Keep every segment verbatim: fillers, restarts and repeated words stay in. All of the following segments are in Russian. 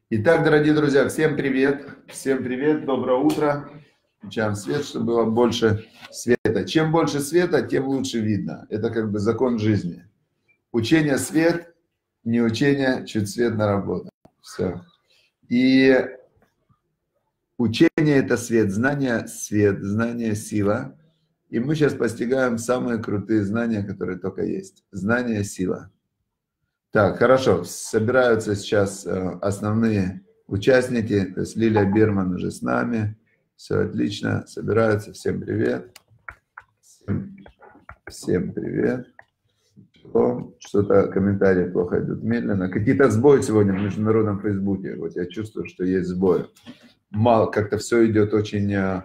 Итак, дорогие друзья, всем привет. Всем привет, доброе утро. Включаем свет, чтобы было больше света. Чем больше света, тем лучше видно. Это как бы закон жизни. Учение свет, не учение, чуть свет на работу. Все. И учение это свет, знание свет, знание сила. И мы сейчас постигаем самые крутые знания, которые только есть. Знание сила. Так, хорошо. Собираются сейчас основные участники. То есть Лилия Берман уже с нами. Все отлично. Собираются. Всем привет. Всем, всем привет. Что-то комментарии плохо идут медленно. Какие-то сбои сегодня в международном Фейсбуке. Вот я чувствую, что есть сбои. Мало, как-то все идет очень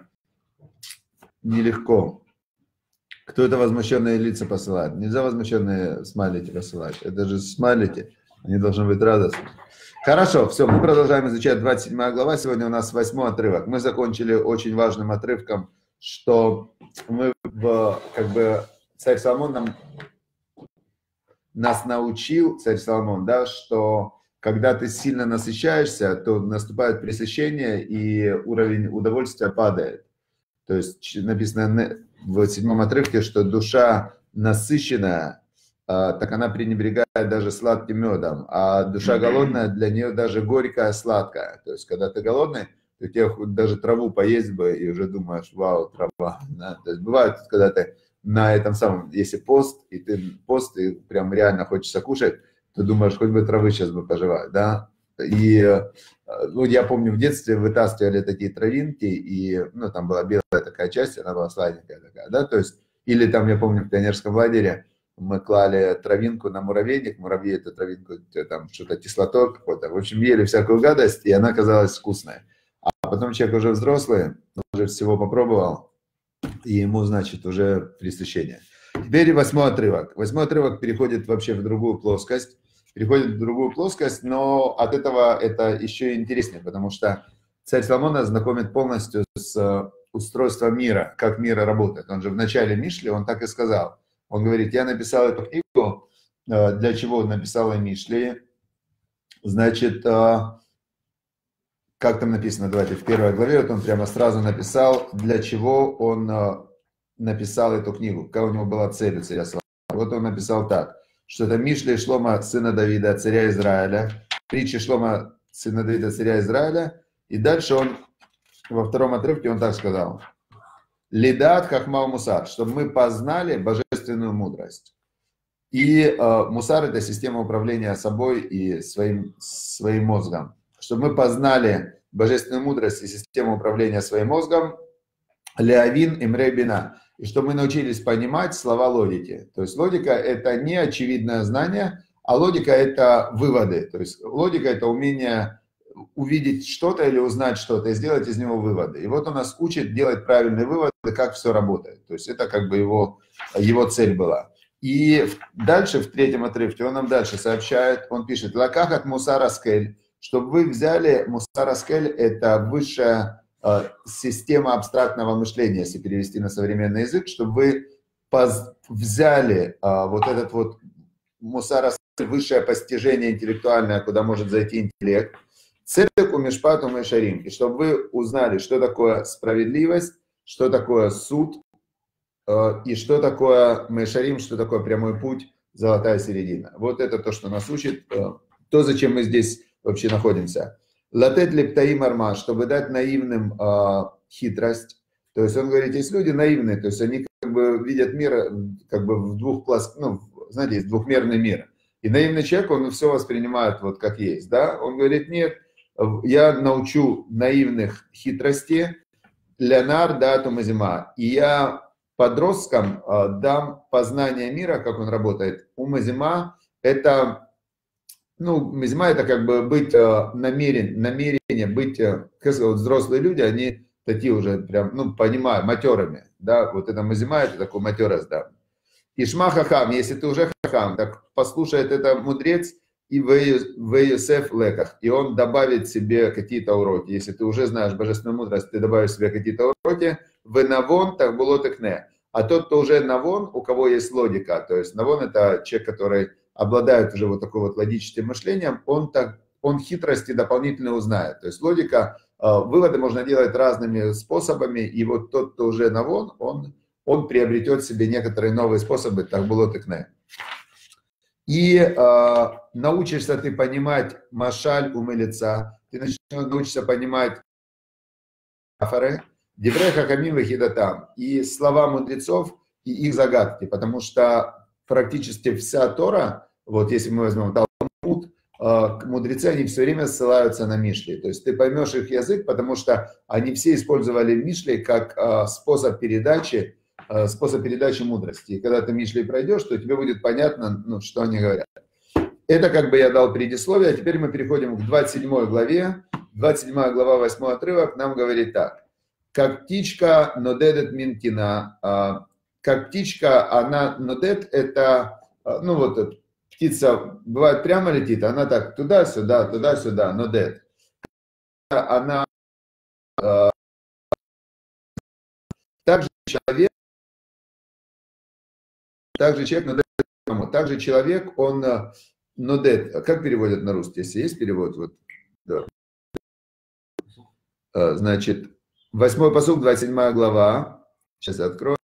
нелегко. Кто это возмущенные лица посылает? Нельзя возмущенные смайлики посылать. Это же смайлики. Они должны быть радостны. Хорошо, все, мы продолжаем изучать двадцать седьмая глава. Сегодня у нас восьмой отрывок. Мы закончили очень важным отрывком, что мы, в, как бы, царь Соломон нам, нас научил, царь Соломон, да, что когда ты сильно насыщаешься, то наступает пресыщение и уровень удовольствия падает. То есть написано в седьмом отрывке, что душа насыщенная, так она пренебрегает даже сладким медом, а душа голодная, для нее даже горькая, сладкая. То есть когда ты голодный, то тебе даже траву поесть бы и уже думаешь, вау, трава. Да? То есть бывает, когда ты на этом самом, если пост, и ты пост, и прям реально хочется кушать, ты думаешь, хоть бы травы сейчас бы пожевать, да? И ну, я помню, в детстве вытаскивали такие травинки, и ну, там была белая такая часть, она была сладенькая такая, да, то есть, или там, я помню, в пионерском лагере мы клали травинку на муравейник, муравьи эту травинку, там что-то кислотой какой-то, в общем, ели всякую гадость, и она казалась вкусной. А потом человек уже взрослый, уже всего попробовал, и ему, значит, уже пресыщение. Теперь восьмой отрывок. Восьмой отрывок переходит вообще в другую плоскость. переходит в другую плоскость, но от этого это еще интереснее, потому что царь Соломон нас знакомит полностью с устройством мира, как мир работает. Он же в начале Мишли, он так и сказал. Он говорит, я написал эту книгу, для чего он написал и Мишли. Значит, как там написано, давайте в первой главе, вот он прямо сразу написал, для чего он написал эту книгу, какая у него была цель у царя Соломона. Вот он написал так. Что это Мишли Шлома, сына Давида, царя Израиля, притчи Шлома, сына Давида, царя Израиля, и дальше он, во втором отрывке он так сказал, «Лидат хахма мусар», чтобы мы познали божественную мудрость. И э, мусар – это система управления собой и своим, своим мозгом. Чтобы мы познали божественную мудрость и систему управления своим мозгом, леавин имрей бина. И чтобы мы научились понимать слова логики. То есть логика – это не очевидное знание, а логика – это выводы. То есть логика – это умение увидеть что-то или узнать что-то и сделать из него выводы. И вот он нас учит делать правильные выводы, как все работает. То есть это как бы его, его цель была. И дальше, в третьем отрывке, он нам дальше сообщает, он пишет, «Лакахат мусар аскель», чтобы вы взяли, мусар аскель – это высшая система абстрактного мышления, если перевести на современный язык, чтобы вы взяли а, вот этот вот мусар, высшее постижение интеллектуальное, куда может зайти интеллект, цедеку мишпату мешарим, и чтобы вы узнали, что такое справедливость, что такое суд, а, и что такое мешарим, что такое прямой путь, золотая середина. Вот это то, что нас учит, а, то, зачем мы здесь вообще находимся. Латет лептаим арма, чтобы дать наивным э, хитрость. То есть он говорит, есть люди наивные, то есть они как бы видят мир как бы в двух плоскостях, ну, знаете, есть двухмерный мир. И наивный человек, он все воспринимает вот как есть, да. Он говорит, нет, я научу наивных хитрости, Леонар да Тумазима, и я подросткам э, дам познание мира, как он работает. Умазима – это... Ну, мизма это как бы быть э, намерен, намерение, быть, э, как сказать, взрослые люди, они такие уже прям, ну, понимаю, матерами, да, вот это мизма, это такой матерость, да. Ишма хахам, если ты уже хахам, так послушает это мудрец и в Йосеф леках, и он добавит себе какие-то уроки. Если ты уже знаешь божественную мудрость, ты добавишь себе какие-то уроки, в навон так было текне. А тот, кто уже навон, у кого есть логика, то есть навон это человек, который обладает уже вот такой вот логическим мышлением, он так, он хитрости дополнительно узнает. То есть логика, выводы можно делать разными способами, и вот тот, кто уже навон, он, он приобретет себе некоторые новые способы, так было так не. И э, научишься ты понимать машаль умелица, ты начнешь научишься понимать афары, деврей хакамим вахидатам, и слова мудрецов, и их загадки, потому что практически вся Тора, вот если мы возьмем Талмуд, э, мудрецы, они все время ссылаются на Мишли, то есть ты поймешь их язык, потому что они все использовали Мишли как э, способ передачи, способ передачи мудрости. И когда ты Мишли пройдешь, то тебе будет понятно, ну, что они говорят. Это как бы я дал предисловие, а теперь мы переходим к двадцать седьмой главе. двадцать седьмая глава, восьмой отрывок нам говорит так. Как птичка нодедет минтина. Как птичка, она нодет, это, ну вот, птица бывает прямо летит, она так туда-сюда, туда-сюда, нодет. Она также человек, Также человек, также человек, он нодет. Как переводят на русский? Если есть перевод, вот, да. Значит, восьмой пасук, двадцать седьмая глава. Сейчас я открою.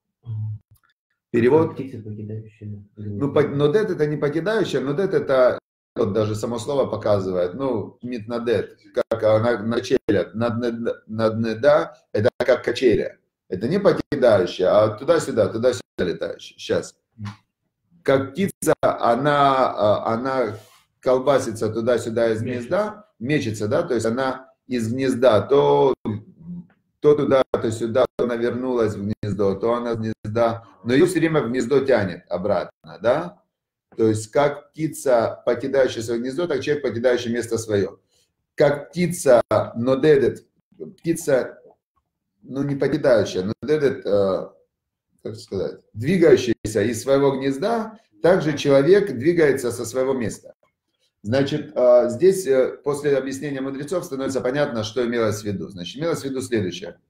Перевод. Ну, нодет это не покидающая, нодет это, вот даже само слово показывает, ну, митнадет, как она начелят, наднеда, это как качеля. Это не покидающая, а туда-сюда, туда-сюда летающая. Сейчас. Как птица, она, она колбасится туда-сюда из гнезда, мечется, да, то есть она из гнезда, то, то туда, то сюда, то она вернулась в гнездо, то она в гнезда, но ее все время в гнездо тянет обратно, да. То есть как птица, покидающая свое гнездо, так человек, покидающий место свое. Как птица нодедет, птица, ну, не покидающая, но этот, э, как сказать, двигающийся из своего гнезда, также человек двигается со своего места. Значит, э, здесь э, после объяснения мудрецов становится понятно, что имелось в виду. Значит, имелось в виду следующее.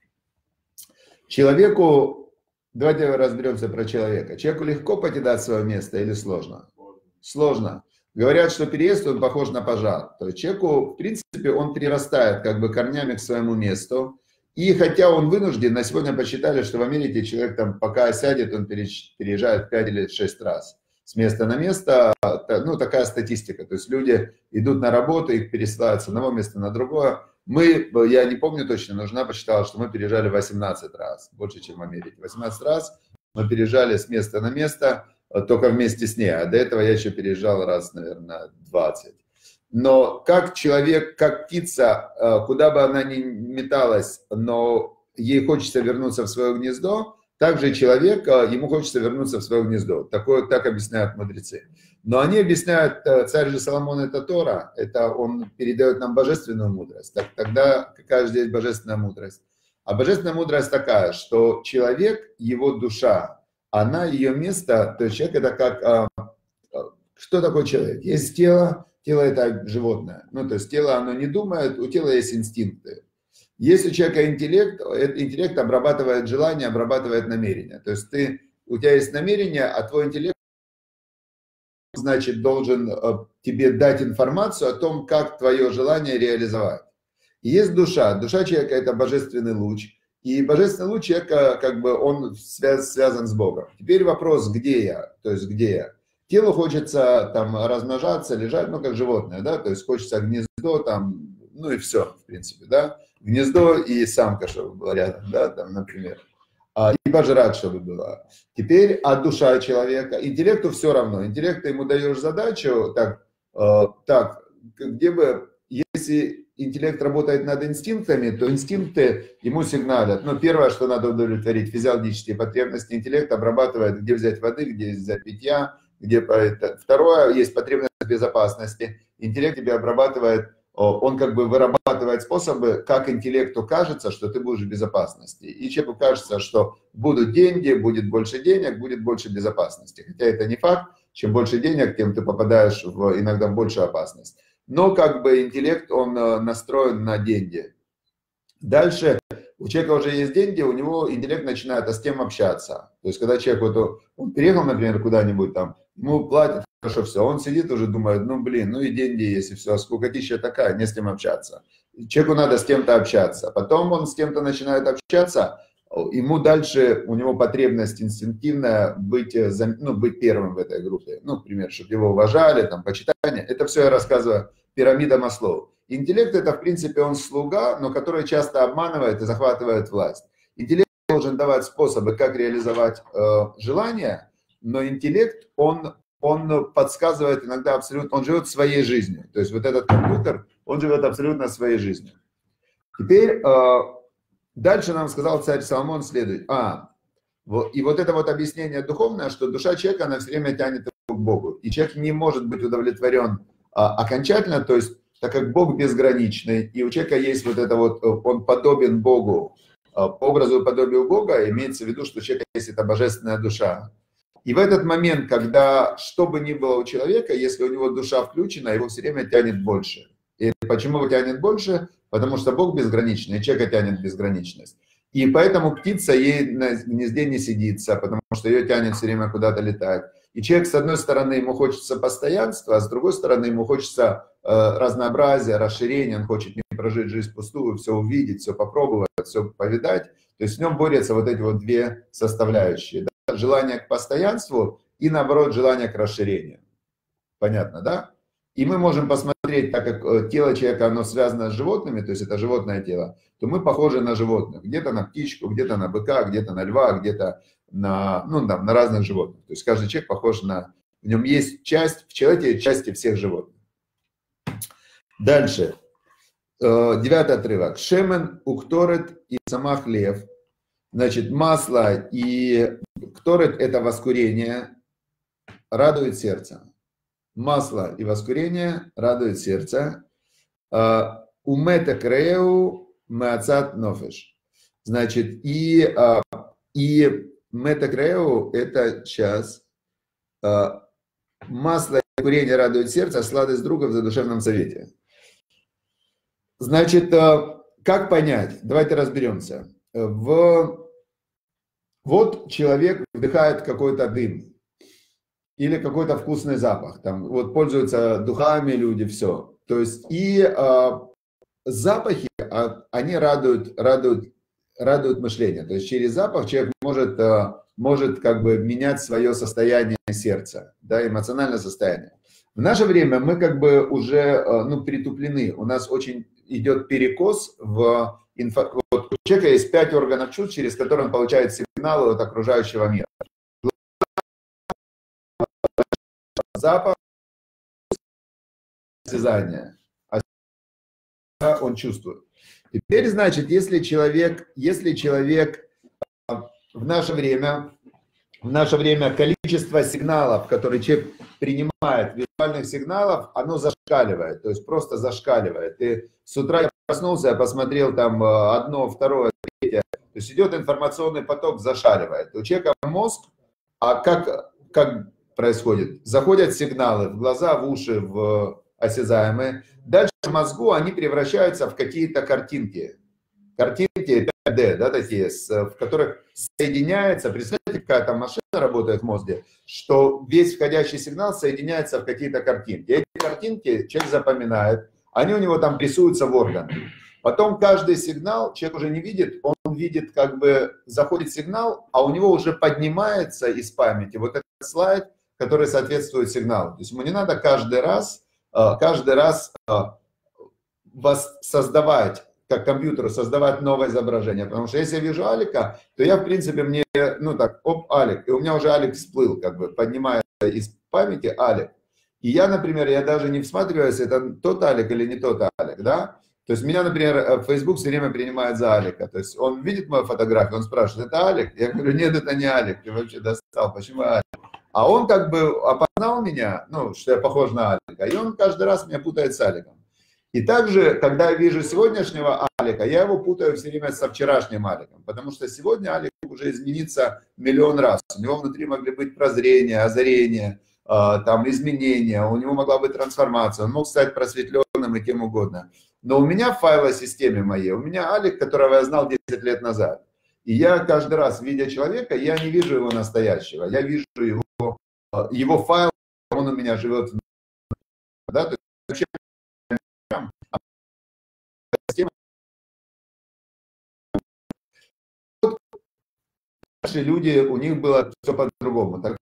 Человеку, давайте разберемся про человека. Человеку легко покидать свое место или сложно? Сложно. Говорят, что переезд, он похож на пожар. То есть человеку, в принципе, он прирастает как бы корнями к своему месту. И хотя он вынужден, на сегодня посчитали, что в Америке человек там пока сядет, он переезжает пять или шесть раз с места на место. Ну, такая статистика. То есть люди идут на работу, их пересылают с одного места на другое. Мы, я не помню точно, но жена посчитала, что мы переезжали восемнадцать раз, больше, чем в Америке. восемнадцать раз мы переезжали с места на место, только вместе с ней. А до этого я еще переезжал раз, наверное, двадцать. Но как человек, как птица, куда бы она ни металась, но ей хочется вернуться в свое гнездо, также человек, ему хочется вернуться в свое гнездо. Такое, так объясняют мудрецы. Но они объясняют, царь же Соломон это Тора, это он передает нам божественную мудрость. Так, тогда какая же здесь божественная мудрость? А божественная мудрость такая, что человек, его душа, она, ее место, то есть человек это как, что такое человек? Есть тело. Тело это животное. Ну, то есть тело, оно не думает, у тела есть инстинкты. Если у человека интеллект, этот интеллект обрабатывает желание, обрабатывает намерение. То есть ты, у тебя есть намерение, а твой интеллект, значит, должен тебе дать информацию о том, как твое желание реализовать. И есть душа. Душа человека это божественный луч. И божественный луч человека, как бы, он связ, связан с Богом. Теперь вопрос, где я? То есть, где я? Телу хочется там размножаться, лежать, ну, как животное, да, то есть хочется гнездо там, ну, и все, в принципе, да, гнездо и самка, чтобы была рядом, да, там, например, а, и пожрать, чтобы было. Теперь, а душа человека, интеллекту все равно, интеллекту ему даешь задачу, так, э, так, где бы, если интеллект работает над инстинктами, то инстинкты ему сигналят. Ну, первое, что надо удовлетворить, физиологические потребности, интеллект обрабатывает, где взять воды, где взять питья, где это. Второе, есть потребность в безопасности. Интеллект тебе обрабатывает, он как бы вырабатывает способы, как интеллекту кажется, что ты будешь в безопасности. И человеку кажется, что будут деньги, будет больше денег, будет больше безопасности. Хотя это не факт. Чем больше денег, тем ты попадаешь в, иногда в большую опасность. Но как бы интеллект, он настроен на деньги. Дальше у человека уже есть деньги, у него интеллект начинает а с кем общаться. То есть, когда человек, вот, он переехал, например, куда-нибудь там, ему платят хорошо, все. Он сидит уже, думает, ну, блин, ну и деньги есть, и все, а скукотища такая, не с кем общаться. Человеку надо с кем-то общаться. Потом он с кем-то начинает общаться, ему дальше, у него потребность инстинктивная быть, ну, быть первым в этой группе. Ну, например, чтобы его уважали, там, почитание. Это все я рассказываю, пирамида Маслоу. Интеллект это, в принципе, он слуга, но который часто обманывает и захватывает власть. Интеллект должен давать способы, как реализовать э, желания, но интеллект, он, он подсказывает иногда абсолютно, он живет своей жизнью. То есть вот этот компьютер, он живет абсолютно своей жизнью. Теперь э, дальше нам сказал царь Соломон следует. А, вот, и вот это вот объяснение духовное, что душа человека, она все время тянет его к Богу. И человек не может быть удовлетворен а, окончательно, то есть так как Бог безграничный, и у человека есть вот это вот, он подобен Богу, по образу и подобию Бога, имеется в виду, что у человека есть эта божественная душа. И в этот момент, когда что бы ни было у человека, если у него душа включена, его все время тянет больше. И почему его тянет больше? Потому что Бог безграничный, и человека тянет безграничность. И поэтому птица ей на гнезде не сидится, потому что ее тянет все время куда-то летать. И человек, с одной стороны, ему хочется постоянства, а с другой стороны, ему хочется э, разнообразия, расширения, он хочет не прожить жизнь пустую, все увидеть, все попробовать, все повидать. То есть в нем борются вот эти вот две составляющие. Да? Желание к постоянству и, наоборот, желание к расширению. Понятно, да? И мы можем посмотреть, так как тело человека, оно связано с животными, то есть это животное тело, то мы похожи на животных. Где-то на птичку, где-то на быка, где-то на льва, где-то на, ну, там, на разных животных. То есть каждый человек похож на... В нем есть часть, в человеке части всех животных. Дальше. Девятый отрывок. Шемен, укторет и самах лев. Значит, масло и кторет – это воскурение, радует сердце. Масло и воскурение радует сердце. Умета креу меацат нофеш. Значит, и, и мета креу – это сейчас масло и курение радует сердце, а сладость друга в задушевном совете. Значит, как понять? Давайте разберемся. В... Вот человек вдыхает какой-то дым или какой-то вкусный запах. Там, вот пользуются духами люди, все. То есть и а, запахи, а, они радуют, радуют, радуют мышление. То есть через запах человек может, а, может как бы менять свое состояние сердца, да, эмоциональное состояние. В наше время мы как бы уже ну, притуплены. У нас очень идет перекос в инфо... Вот у человека есть пять органов чувств, через которые он получает сигналы от окружающего мира. Запах, осязание, а он чувствует. Теперь, значит, если человек, если человек в наше время, в наше время количество сигналов, которые человек принимает, визуальных сигналов, оно зашкаливает, то есть просто зашкаливает. И с утра я проснулся, я посмотрел там одно, второе, третье, то есть идет информационный поток, зашаливает. У человека мозг, а как, как происходит? Заходят сигналы в глаза, в уши, в осязаемые. Дальше в мозгу они превращаются в какие-то картинки. Картинки пять дэ, да, такие, в которых соединяется, представьте, какая там машина работает в мозге, что весь входящий сигнал соединяется в какие-то картинки. Эти картинки человек запоминает, они у него там рисуются в органы. Потом каждый сигнал человек уже не видит, он видит, как бы заходит сигнал, а у него уже поднимается из памяти вот этот слайд, который соответствует сигналу. То есть ему не надо каждый раз, каждый раз создавать, как компьютеру, создавать новое изображение. Потому что если я вижу Алика, то я, в принципе, мне, ну так, оп, Алик, и у меня уже Алик всплыл, как бы, поднимается из памяти Алик. И я, например, я даже не всматриваюсь, это тот Алик или не тот Алик, да? То есть меня, например, Facebook все время принимает за Алика. То есть он видит мою фотографию, он спрашивает, это Алик? Я говорю, нет, это не Алик, ты вообще достал, почему Алик? А он как бы опознал меня, ну, что я похож на Алика, и он каждый раз меня путает с Аликом. И также, когда я вижу сегодняшнего Алика, я его путаю все время со вчерашним Аликом, потому что сегодня Алик уже изменится миллион раз. У него внутри могли быть прозрения, озарения, там, изменения, у него могла быть трансформация, он мог стать просветленным и кем угодно. Но у меня в файлосистеме моей, у меня Алик, которого я знал десять лет назад. И я каждый раз, видя человека, я не вижу его настоящего, я вижу его, его файл, он он у меня живет. Да, то есть вообще наши люди, у них было все по-другому.